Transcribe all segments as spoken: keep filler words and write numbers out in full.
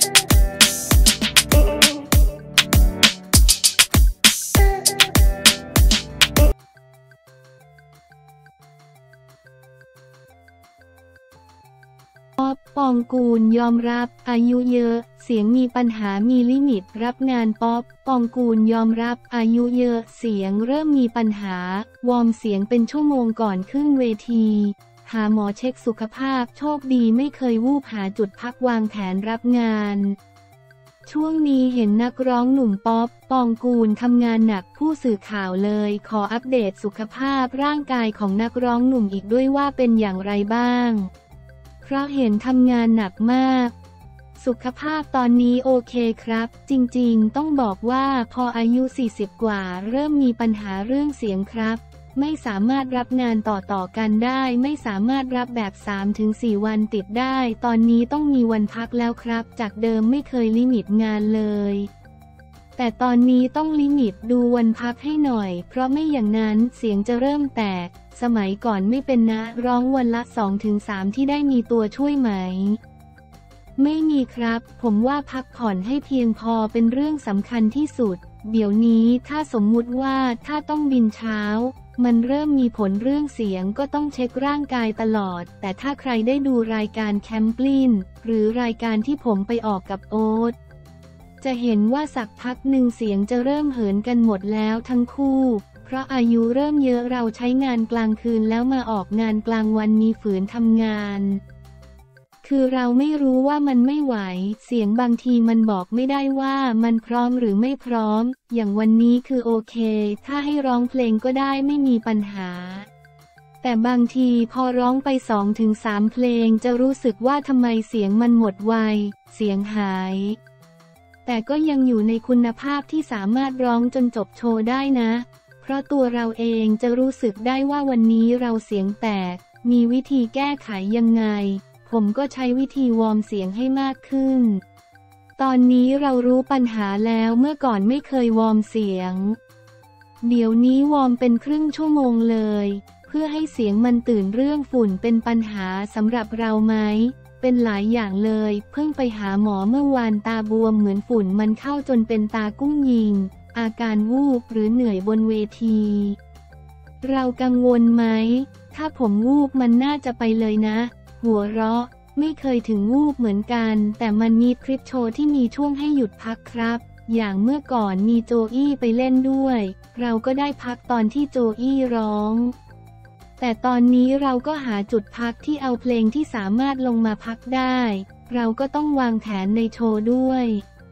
ป๊อป ปองกูลยอมรับอายุเยอะเสียงมีปัญหามีลิมิตรับงานป๊อป ปองกูลยอมรับอายุเยอะเสียงเริ่มมีปัญหาวอร์มเสียงเป็นชั่วโมงก่อนขึ้นเวทีหาหมอเช็คสุขภาพโชคดีไม่เคยวูบหาจุดพักวางแผนรับงานช่วงนี้เห็นนักร้องหนุ่มป๊อป ปองกูลทำงานหนักผู้สื่อข่าวเลยขออัปเดตสุขภาพร่างกายของนักร้องหนุ่มอีกด้วยว่าเป็นอย่างไรบ้างเพราะเห็นทำงานหนักมากสุขภาพตอนนี้โอเคครับจริงๆต้องบอกว่าพออายุสี่สิบกว่าเริ่มมีปัญหาเรื่องเสียงครับไม่สามารถรับงานต่อๆกันได้ไม่สามารถรับแบบ สามถึงสี่ วันติดได้ตอนนี้ต้องมีวันพักแล้วครับจากเดิมไม่เคยลิมิตงานเลยแต่ตอนนี้ต้องลิมิตดูวันพักให้หน่อยเพราะไม่อย่างนั้นเสียงจะเริ่มแตกสมัยก่อนไม่เป็นนะร้องวันละ สองถึงสาม ที่ได้มีตัวช่วยไหมไม่มีครับผมว่าพักผ่อนให้เพียงพอเป็นเรื่องสำคัญที่สุดเดี๋ยวนี้ถ้าสมมุติว่าถ้าต้องบินเช้ามันเริ่มมีผลเรื่องเสียงก็ต้องเช็คร่างกายตลอดแต่ถ้าใครได้ดูรายการแคมปลินหรือรายการที่ผมไปออกกับโอ๊ตจะเห็นว่าสักพักหนึ่งเสียงจะเริ่มเหินกันหมดแล้วทั้งคู่เพราะอายุเริ่มเยอะเราใช้งานกลางคืนแล้วมาออกงานกลางวันมีฝืนทำงานคือเราไม่รู้ว่ามันไม่ไหวเสียงบางทีมันบอกไม่ได้ว่ามันพร้อมหรือไม่พร้อมอย่างวันนี้คือโอเคถ้าให้ร้องเพลงก็ได้ไม่มีปัญหาแต่บางทีพอร้องไป สองถึงสาม เพลงจะรู้สึกว่าทำไมเสียงมันหมดไวเสียงหายแต่ก็ยังอยู่ในคุณภาพที่สามารถร้องจนจบโชว์ได้นะเพราะตัวเราเองจะรู้สึกได้ว่าวันนี้เราเสียงแตกมีวิธีแก้ไขยังไงผมก็ใช้วิธีวอร์มเสียงให้มากขึ้นตอนนี้เรารู้ปัญหาแล้วเมื่อก่อนไม่เคยวอร์มเสียงเดี๋ยวนี้วอร์มเป็นครึ่งชั่วโมงเลยเพื่อให้เสียงมันตื่นเรื่องฝุ่นเป็นปัญหาสำหรับเราไหมเป็นหลายอย่างเลยเพิ่งไปหาหมอเมื่อวานตาบวมเหมือนฝุ่นมันเข้าจนเป็นตากุ้งยิงอาการวูบหรือเหนื่อยบนเวทีเรากังวลไหมถ้าผมวูบมันน่าจะไปเลยนะหัวเราะไม่เคยถึงวูบเหมือนกันแต่มันมีคลิปโชว์ที่มีช่วงให้หยุดพักครับอย่างเมื่อก่อนมีโจอี้ไปเล่นด้วยเราก็ได้พักตอนที่โจอี้ร้องแต่ตอนนี้เราก็หาจุดพักที่เอาเพลงที่สามารถลงมาพักได้เราก็ต้องวางแผนในโชว์ด้วย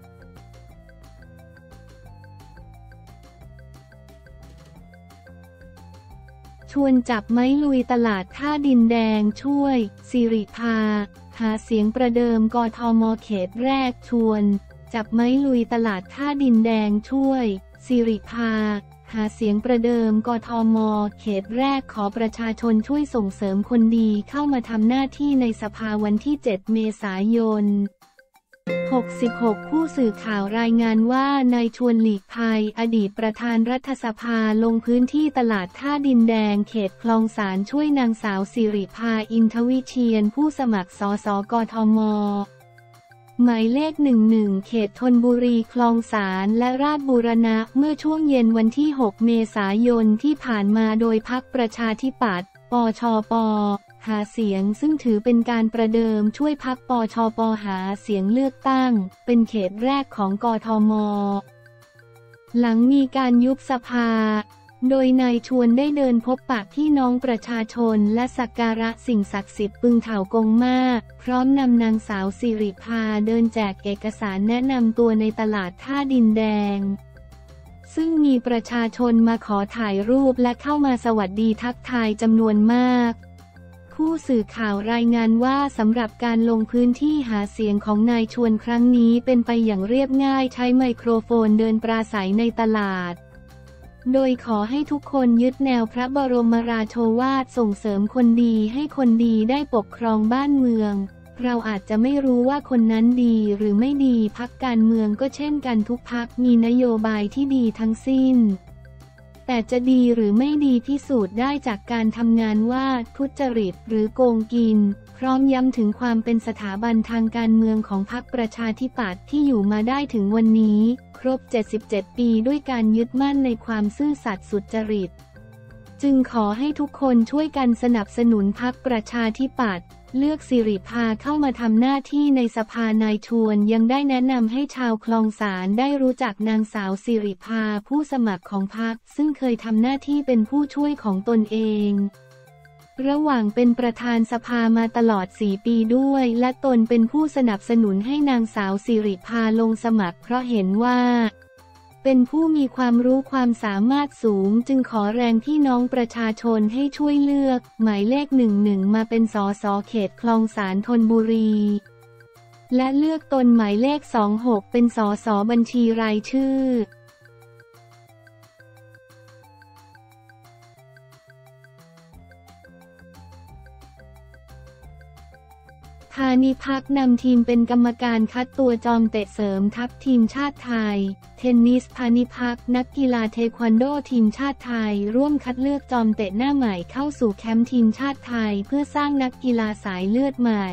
ชวนจับไม้ลุยตลาดท่าดินแดงช่วยสิริภาหาเสียงประเดิมกทม.เขตแรกชวนจับไม้ลุยตลาดท่าดินแดงช่วยสิริภาหาเสียงประเดิมกทม.เขตแรกขอประชาชนช่วยส่งเสริมคนดีเข้ามาทำหน้าที่ในสภาวันที่เจ็ดเมษายนหกสิบหกผู้สื่อข่าวรายงานว่านายชวนหลีกภัยอดีตประธานรัฐสภาลงพื้นที่ตลาดท่าดินแดงเขตคลองสานช่วยนางสาวสิริภาอินทวิเชียรผู้สมัครสสกทม.หมายเลขหนึ่งหนึ่งเขตธนบุรีคลองสานและราชบูรณะเมื่อช่วงเย็นวันที่หกเมษายนที่ผ่านมาโดยพรรคประชาธิปัตย์ปชปหาเสียงซึ่งถือเป็นการประเดิมช่วยพรรคปชปหาเสียงเลือกตั้งเป็นเขตแรกของกทม.หลังมีการยุบสภาโดยนายชวนได้เดินพบปะพี่น้องประชาชนและสักการะสิ่งศักดิ์สิทธิ์ปึงเถากงมาพร้อมนำนางสาวสิริภาเดินแจกเอกสารแนะนำตัวในตลาดท่าดินแดงซึ่งมีประชาชนมาขอถ่ายรูปและเข้ามาสวัสดีทักทายจำนวนมากผู้สื่อข่าวรายงานว่าสำหรับการลงพื้นที่หาเสียงของนายชวนครั้งนี้เป็นไปอย่างเรียบง่ายใช้ไมโครโฟนเดินปราศัยในตลาดโดยขอให้ทุกคนยึดแนวพระบรมราโชวาทส่งเสริมคนดีให้คนดีได้ปกครองบ้านเมืองเราอาจจะไม่รู้ว่าคนนั้นดีหรือไม่ดีพรรคการเมืองก็เช่นกันทุกพรรคมีนโยบายที่ดีทั้งสิ้นแต่จะดีหรือไม่ดีพิสูจน์ได้จากการทำงานว่าทุจริตหรือโกงกินเพพร้อมย้ำถึงความเป็นสถาบันทางการเมืองของพรรคประชาธิปัตย์ที่อยู่มาได้ถึงวันนี้ครบเจ็ดสิบเจ็ดปีด้วยการยึดมั่นในความซื่อสัตย์สุจริตจึงขอให้ทุกคนช่วยกันสนับสนุนพรรคประชาธิปัตย์เลือกสิริภาเข้ามาทำหน้าที่ในสภานายชวนยังได้แนะนำให้ชาวคลองสานได้รู้จักนางสาวสิริภาผู้สมัครของพรรคซึ่งเคยทำหน้าที่เป็นผู้ช่วยของตนเองระหว่างเป็นประธานสภามาตลอดสี่ปีด้วยและตนเป็นผู้สนับสนุนให้นางสาวสิริภาลงสมัครเพราะเห็นว่าเป็นผู้มีความรู้ความสามารถสูงจึงขอแรงพี่น้องประชาชนให้ช่วยเลือกหมายเลขหนึ่งหนึ่งมาเป็นสสเขตคลองสานธนบุรีและเลือกตนหมายเลขสองหกเป็นสสบัญชีรายชื่อพานิพักนำทีมเป็นกรรมการคัดตัวจอมเตะเสริมทัพทีมชาติไทยเทนนิสพานิพักนักกีฬาเทควันโดทีมชาติไทยร่วมคัดเลือกจอมเตะหน้าใหม่เข้าสู่แคมป์ทีมชาติไทยเพื่อสร้างนักกีฬาสายเลือดใหม่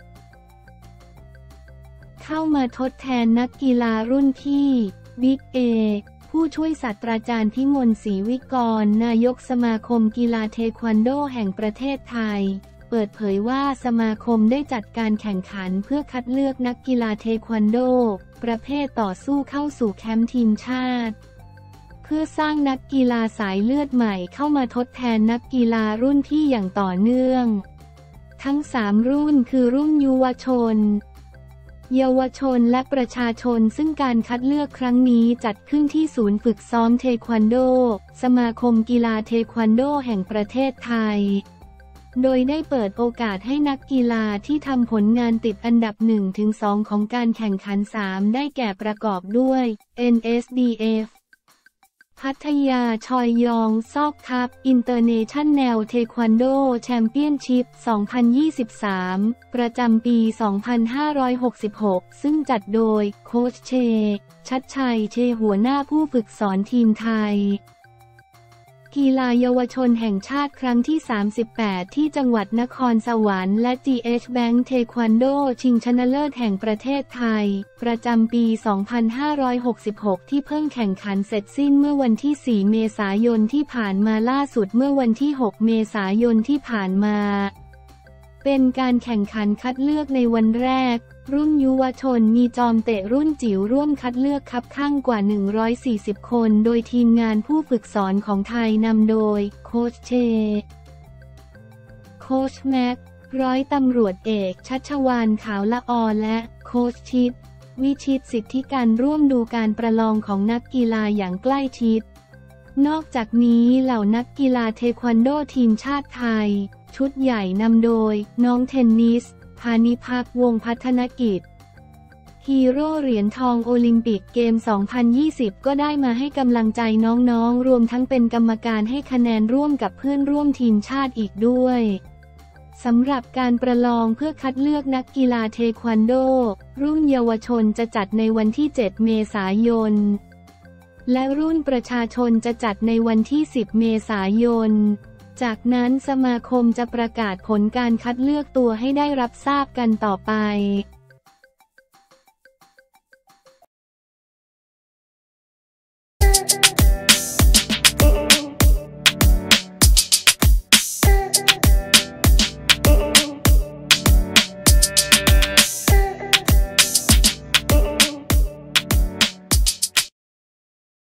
เข้ามาทดแทนนักกีฬารุ่นพี่บิ๊กเอผู้ช่วยศาสตราจารย์พิมลศรีวิกรนายกสมาคมกีฬาเทควันโดแห่งประเทศไทยเปิดเผยว่าสมาคมได้จัดการแข่งขันเพื่อคัดเลือกนักกีฬาเทควันโดประเภทต่อสู้เข้าสู่แคมป์ทีมชาติเพื่อสร้างนักกีฬาสายเลือดใหม่เข้ามาทดแทนนักกีฬารุ่นพี่อย่างต่อเนื่องทั้งสามรุ่นคือรุ่นยุวชนเยาวชนและประชาชนซึ่งการคัดเลือกครั้งนี้จัดขึ้นที่ศูนย์ฝึกซ้อมเทควันโดสมาคมกีฬาเทควันโดแห่งประเทศไทยโดยได้เปิดโอกาสให้นักกีฬาที่ทำผลงานติดอันดับ หนึ่งถึงสอง ของการแข่งขันสามได้แก่ประกอบด้วย เอ็น เอส ดี เอฟ พัทยาชอยยองซอกคัพอินเตอร์เนชั่นแนลเทควันโดแชมเปี้ยนชิพ สองพันยี่สิบสาม ประจำปี สองพันห้าร้อยหกสิบหก ซึ่งจัดโดยโค้ชเชชัดชัยเชหัวหน้าผู้ฝึกสอนทีมไทยกีฬาเยาวชนแห่งชาติครั้งที่ สามสิบแปด ที่จังหวัดนครสวรรค์และ จี เอช Bank เทควันโดชิงชนะเลิศแห่งประเทศไทยประจำปี สองพันห้าร้อยหกสิบหก ที่เพิ่งแข่งขันเสร็จสิ้นเมื่อวันที่ สี่ เมษายนที่ผ่านมาล่าสุดเมื่อวันที่ หก เมษายนที่ผ่านมาเป็นการแข่งขันคัดเลือกในวันแรกรุ่นยุวชนมีจอมเตะรุ่นจิ๋วร่วมคัดเลือกคับข้างกว่าหนึ่งร้อยสี่สิบคนโดยทีมงานผู้ฝึกสอนของไทยนำโดยโค้ชเชโค้ชแม็กร้อยตำรวจเอกชัชวาลขาวละออและโค้ชชิดวิชิตสิทธิการร่วมดูการประลองของนักกีฬาอย่างใกล้ชิดนอกจากนี้เหล่านักกีฬาเทควันโดทีมชาติไทยชุดใหญ่นำโดยน้องเทนนิสพานิพักวงศ์พัฒนกิจฮีโร่เหรียญทองโอลิมปิกเกม สองพันยี่สิบ ก็ได้มาให้กำลังใจน้องๆรวมทั้งเป็นกรรมการให้คะแนนร่วมกับเพื่อนร่วมทีมชาติอีกด้วยสำหรับการประลองเพื่อคัดเลือกนักกีฬาเทควันโดรุ่นเยาวชนจะจัดในวันที่ เจ็ด เมษายนและรุ่นประชาชนจะจัดในวันที่ สิบ เมษายนจากนั้นสมาคมจะประกาศผลการคัดเลือกตัวให้ได้รับทราบกันต่อไป